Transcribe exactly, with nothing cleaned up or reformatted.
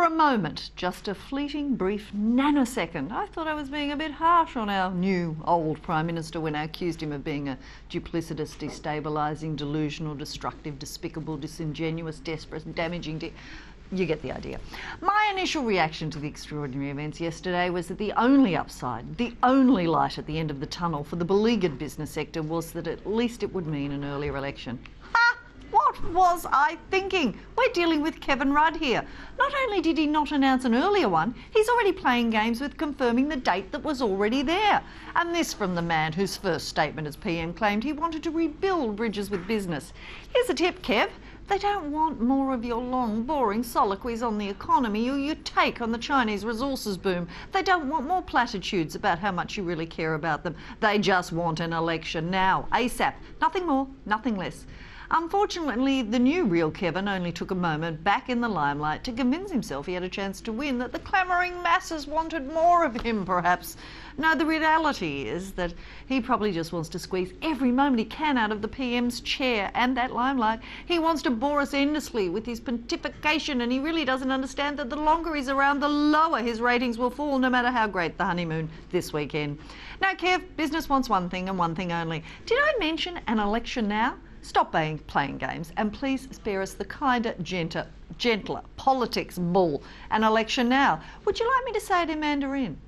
a moment, just a fleeting, brief nanosecond, I thought I was being a bit harsh on our new old Prime Minister when I accused him of being a duplicitous, destabilising, delusional, destructive, despicable, disingenuous, desperate, damaging... De You get the idea. My initial reaction to the extraordinary events yesterday was that the only upside, the only light at the end of the tunnel for the beleaguered business sector was that at least it would mean an earlier election. Ha! What was I thinking? We're dealing with Kevin Rudd here. Not only did he not announce an earlier one, he's already playing games with confirming the date that was already there. And this from the man whose first statement as P M claimed he wanted to rebuild bridges with business. Here's a tip, Kev. They don't want more of your long, boring soliloquies on the economy or your take on the Chinese resources boom. They don't want more platitudes about how much you really care about them. They just want an election now, ASAP. Nothing more, nothing less. Unfortunately, the new real Kevin only took a moment back in the limelight to convince himself he had a chance to win, that the clamouring masses wanted more of him, perhaps. No, the reality is that he probably just wants to squeeze every moment he can out of the P M's chair and that limelight. He wants to bore us endlessly with his pontification, and he really doesn't understand that the longer he's around, the lower his ratings will fall, no matter how great the honeymoon this weekend. Now, Kev, business wants one thing and one thing only. Did I mention an election now? Stop playing, playing games and please spare us the kinder, gentler, gentler politics bull. An election now. Would you like me to say it in Mandarin?